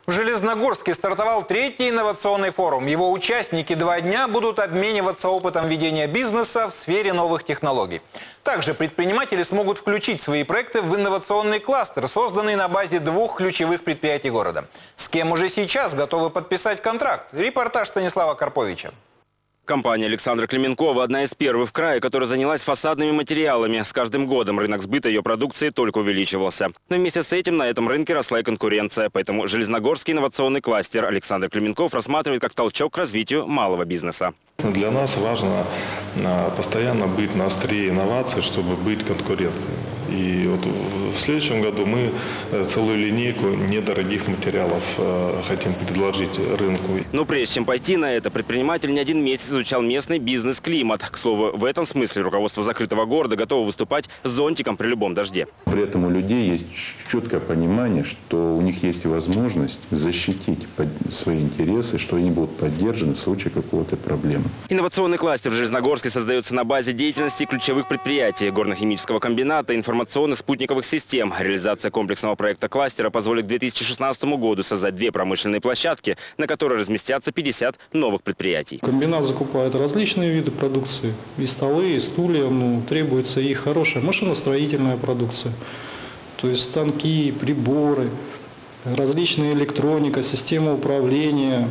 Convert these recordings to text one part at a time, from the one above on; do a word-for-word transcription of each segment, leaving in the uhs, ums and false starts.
В Железногорске стартовал третий инновационный форум. Его участники два дня будут обмениваться опытом ведения бизнеса в сфере новых технологий. Также предприниматели смогут включить свои проекты в инновационный кластер, созданный на базе двух ключевых предприятий города. С кем уже сейчас готовы подписать контракт? Репортаж Станислава Карповича. Компания Александра Клименкова – одна из первых в крае, которая занялась фасадными материалами. С каждым годом рынок сбыта ее продукции только увеличивался. Но вместе с этим на этом рынке росла и конкуренция. Поэтому Железногорский инновационный кластер Александр Клименков рассматривает как толчок к развитию малого бизнеса. Для нас важно постоянно быть на острие инноваций, чтобы быть конкурентными. И вот в следующем году мы целую линейку недорогих материалов хотим предложить рынку. Но прежде чем пойти на это, предприниматель не один месяц изучал местный бизнес-климат. К слову, в этом смысле руководство закрытого города готово выступать зонтиком при любом дожде. При этом у людей есть четкое понимание, что у них есть возможность защитить свои интересы, что они будут поддержаны в случае какой-то проблемы. Инновационный кластер в Железногорске создается на базе деятельности ключевых предприятий горно-химического комбината, информационных спутниковых систем. Реализация комплексного проекта кластера позволит к две тысячи шестнадцатому году создать две промышленные площадки, на которые разместятся пятьдесят новых предприятий. Комбинат закупает различные виды продукции. И столы, и стулья. Ну, требуется и хорошая машиностроительная продукция. То есть станки, приборы, различная электроника, система управления,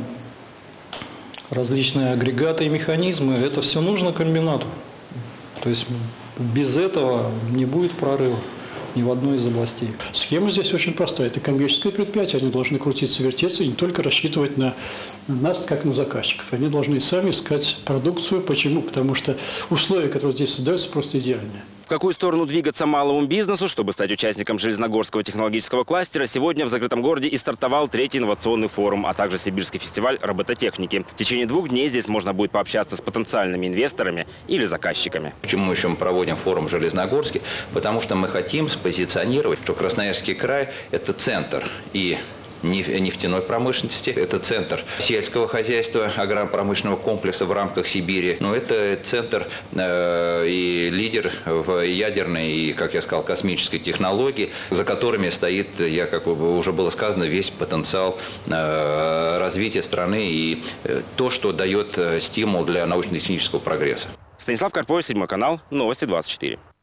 различные агрегаты и механизмы. Это все нужно комбинату. То есть без этого не будет прорыва ни в одной из областей. Схема здесь очень простая. Это коммерческое предприятие. Они должны крутиться, вертеться и не только рассчитывать на нас, как на заказчиков. Они должны сами искать продукцию. Почему? Потому что условия, которые здесь создаются, просто идеальные. В какую сторону двигаться малому бизнесу, чтобы стать участником Железногорского технологического кластера, сегодня в закрытом городе и стартовал третий инновационный форум, а также Сибирский фестиваль робототехники. В течение двух дней здесь можно будет пообщаться с потенциальными инвесторами или заказчиками. Почему еще мы проводим форум в Железногорске? Потому что мы хотим спозиционировать, что Красноярский край – это центр и нефтяной промышленности. Это центр сельского хозяйства, агропромышленного комплекса в рамках Сибири. Но это центр э, и лидер в ядерной и, как я сказал, космической технологии, за которыми стоит, я, как уже было сказано, весь потенциал э, развития страны и э, то, что дает стимул для научно-технического прогресса. Станислав Карпович, седьмой канал, новости двадцать четыре.